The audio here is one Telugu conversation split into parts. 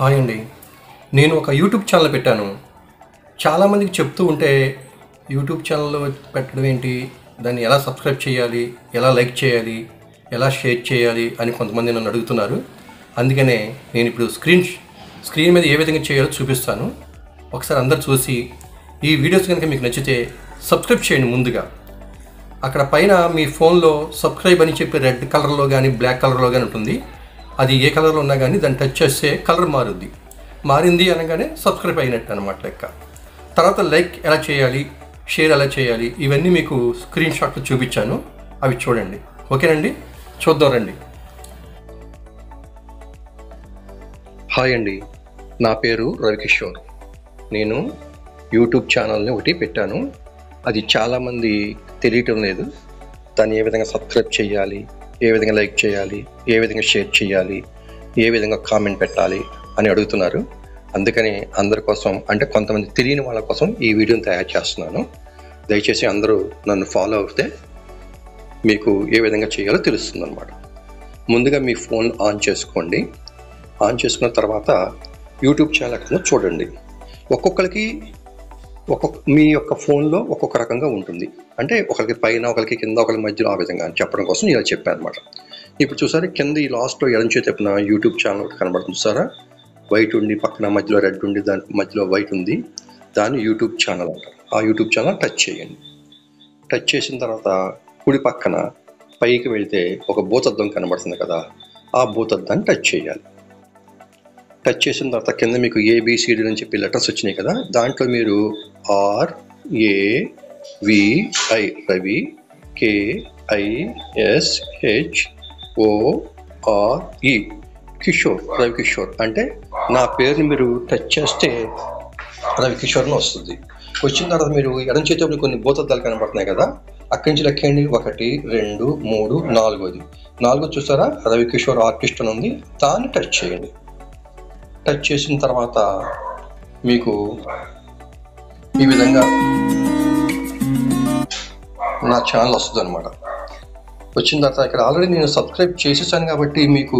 హాయ్ అండి. నేను ఒక యూట్యూబ్ ఛానల్ పెట్టాను. చాలామందికి చెప్తూ ఉంటే యూట్యూబ్ ఛానల్ పెట్టడం ఏంటి, దాన్ని ఎలా సబ్స్క్రైబ్ చేయాలి, ఎలా లైక్ చేయాలి, ఎలా షేర్ చేయాలి అని కొంతమంది నన్ను అడుగుతున్నారు. అందుకనే నేను ఇప్పుడు స్క్రీన్ మీద ఏ విధంగా చేయాలో చూపిస్తాను. ఒకసారి అందరు చూసి ఈ వీడియోస్ కనుక మీకు నచ్చితే సబ్స్క్రైబ్ చేయండి. ముందుగా అక్కడ పైన మీ ఫోన్లో సబ్స్క్రైబ్ అని చెప్పి రెడ్ కలర్లో కానీ బ్లాక్ కలర్లో కానీ ఉంటుంది. అది ఏ కలర్లో ఉన్నా కానీ దాన్ని టచ్ చేస్తే కలర్ మారింది అనగానే సబ్స్క్రైబ్ అయినట్టు అనమాట లెక్క. తర్వాత లైక్ ఎలా చేయాలి, షేర్ ఎలా చేయాలి, ఇవన్నీ మీకు స్క్రీన్ షాట్లో చూపించాను. అవి చూడండి. ఓకేనండి, చూద్దాం రండి. హాయ్ అండి, నా పేరు రవి కిషోర్. నేను యూట్యూబ్ ఛానల్ని ఒకటి పెట్టాను. అది చాలామంది తెలియటం లేదు. దాన్ని ఏ విధంగా సబ్స్క్రైబ్ చేయాలి, ఏ విధంగా లైక్ చేయాలి, ఏ విధంగా షేర్ చేయాలి, ఏ విధంగా కామెంట్ పెట్టాలి అని అడుగుతున్నారు. అందుకని అందరి కోసం, అంటే కొంతమంది తెలియని వాళ్ళ కోసం ఈ వీడియోని తయారు చేస్తున్నాను. దయచేసి అందరూ నన్ను ఫాలో అవుతే మీకు ఏ విధంగా చేయాలో తెలుస్తుంది అన్నమాట. ముందుగా మీ ఫోన్ ఆన్ చేసుకోండి. ఆన్ చేసుకున్న తర్వాత యూట్యూబ్ ఛానల్ ఎక్కడో చూడండి. ఒక్కొక్కరికి మీ యొక్క ఫోన్లో ఒక్కొక్క రకంగా ఉంటుంది. అంటే ఒకరికి పైన, ఒకరికి కింద, ఒకరి మధ్యలో, ఆ విధంగా అని చెప్పడం కోసం ఇలా చెప్పాను అనమాట. ఇప్పుడు చూసారా, కింద ఈ లాస్ట్లో ఎడం చేతిన యూట్యూబ్ ఛానల్ ఒకటి కనబడుతుంది. చూసారా, వైట్ ఉండి పక్కన మధ్యలో రెడ్ ఉండి దాని మధ్యలో వైట్ ఉంది. దాన్ని యూట్యూబ్ ఛానల్ అంటారు. ఆ యూట్యూబ్ ఛానల్ టచ్ చేయండి. టచ్ చేసిన తర్వాత కుడి పక్కన పైకి వెళ్తే ఒక భూతద్దం కనబడుతుంది కదా, ఆ భూతద్దాన్ని టచ్ చేయాలి. టచ్ చేసిన తర్వాత కింద మీకు ABCD అని చెప్పి లెటర్స్ వచ్చినాయి కదా, దాంట్లో మీరు RAVI రవి, KISHORE కిషోర్, రవి కిషోర్ అంటే నా పేరుని మీరు టచ్ చేస్తే రవి కిషోర్ అని వస్తుంది. వచ్చిన తర్వాత మీరు ఎడం చేతిలో కొన్ని భూతద్దాలు కనబడుతున్నాయి కదా, అక్కడి నుంచి లెక్కండి. 1 2 3 4 చూసారా, రవి కిషోర్ ఆర్టిస్ట్ అని ఉంది. దాన్ని టచ్ చేయండి. టచ్ చేసిన తర్వాత మీకు ఈ విధంగా నా ఛానల్ వస్తుంది అనమాట. వచ్చిన తర్వాత ఇక్కడ ఆల్రెడీ నేను సబ్స్క్రైబ్ చేసేసాను కాబట్టి మీకు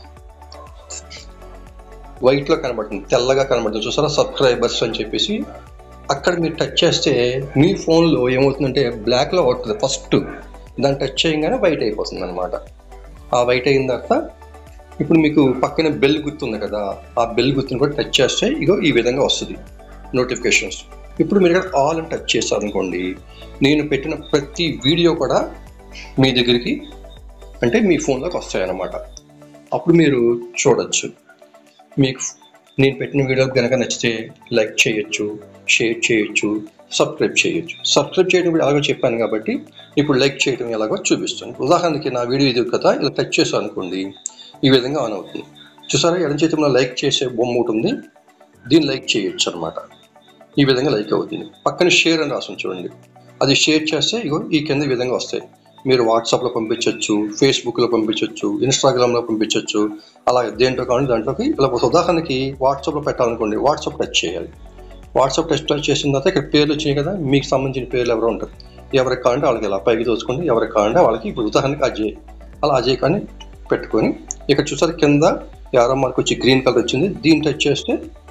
వైట్లో కనబడుతుంది, తెల్లగా కనబడుతుంది. చూసారా, సబ్స్క్రైబర్స్ అని చెప్పేసి. అక్కడ మీరు టచ్ చేస్తే మీ ఫోన్లో ఏమవుతుందంటే బ్లాక్లో అవుతుంది. ఫస్ట్ దాన్ని టచ్ చేయగానే వైట్ అయిపోతుంది అనమాట. ఆ వైట్ అయిన తర్వాత ఇప్పుడు మీకు పక్కన బెల్ గుర్తుంది కదా, ఆ బెల్ గుర్తుని కూడా టచ్ చేస్తే ఇగో ఈ విధంగా వస్తుంది నోటిఫికేషన్స్. ఇప్పుడు మీరు ఇక్కడ ఆల్ అని టచ్ చేస్తారనుకోండి, నేను పెట్టిన ప్రతి వీడియో కూడా మీ దగ్గరికి, అంటే మీ ఫోన్లోకి వస్తాయన్నమాట. అప్పుడు మీరు చూడొచ్చు. మీకు నేను పెట్టిన వీడియో కనుక నచ్చితే లైక్ చేయొచ్చు, షేర్ చేయొచ్చు, సబ్స్క్రైబ్ చేయొచ్చు. సబ్స్క్రైబ్ చేయడం కూడా ఎలాగో చెప్పాను కాబట్టి ఇప్పుడు లైక్ చేయడం ఎలాగో చూపిస్తాను. ఉదాహరణకి నా వీడియో ఇది కదా, ఇలా టచ్ చేస్తాను అనుకోండి, ఈ విధంగా ఆన్ అవుతుంది. చూసారా, ఎడం చేతిలో లైక్ చేసే బొమ్మ ఉంటుంది, దీన్ని లైక్ చేయొచ్చు అనమాట. ఈ విధంగా లైక్ అవుతుంది. పక్కన షేర్ అని రాసి చూడండి, అది షేర్ చేస్తే ఇగో ఈ కింద ఈ విధంగా వస్తాయి. మీరు వాట్సాప్లో పంపించవచ్చు, ఫేస్బుక్లో పంపించవచ్చు, ఇన్స్టాగ్రామ్లో పంపించవచ్చు. అలాగే దేంట్లో కావాలి దాంట్లోకి. ఇలా ఉదాహరణకి వాట్సాప్లో పెట్టాలనుకోండి, వాట్సాప్ టచ్ చేయాలి. వాట్సాప్ టచ్ చేసిన తర్వాత ఇక్కడ పేర్లు వచ్చినాయి కదా, మీకు సంబంధించిన పేర్లు ఎవరో ఉంటారు. ఎవరికి కావాలంటే వాళ్ళకి ఇలా పైకి దోచుకోండి, ఎవరికి కావాలంటే వాళ్ళకి. ఇప్పుడు ఉదాహరణకి అజయ్, అలా అజయ్ కానీ పెట్టుకొని ఇక్కడ చూసారు కింద యారో మార్క్ వచ్చి గ్రీన్ కలర్ వచ్చింది, దీన్ని టచ్ చేస్తే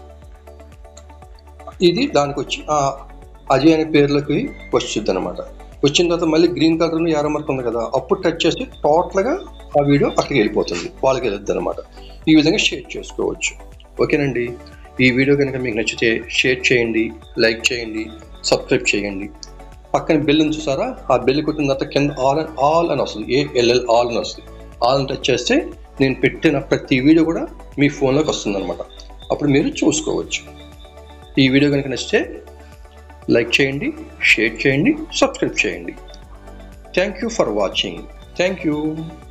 ఇది దానికి వచ్చి అజయ్ అనే పేర్లోకి వచ్చింది అనమాట. వచ్చిన తర్వాత మళ్ళీ గ్రీన్ కలర్ యారో మార్క్ ఉంది కదా, అప్పుడు టచ్ చేస్తే టోటల్గా ఆ వీడియో అక్కడికి వెళ్ళిపోతుంది, వాళ్ళకి వెళ్ళొద్దు అనమాట. ఈ విధంగా షేర్ చేసుకోవచ్చు. ఓకేనండి, ఈ వీడియో కనుక మీకు నచ్చితే షేర్ చేయండి, లైక్ చేయండి, సబ్స్క్రైబ్ చేయండి. పక్కన బెల్ ఉంది చూసారా, ఆ బెల్ కొట్టిన తర్వాత కింద ఆల్ అని వస్తుంది, ALL ఆల్ అని వస్తుంది. ఆల్ అని టచ్ చేస్తే నేను పెట్టిన ప్రతి వీడియో కూడా మీ ఫోన్లోకి వస్తుంది అనమాట. అప్పుడు మీరు చూసుకోవచ్చు. ఈ వీడియో కనుక నచ్చితే లైక్ చేయండి, షేర్ చేయండి, సబ్స్క్రైబ్ చేయండి. Thank you for watching. Thank you.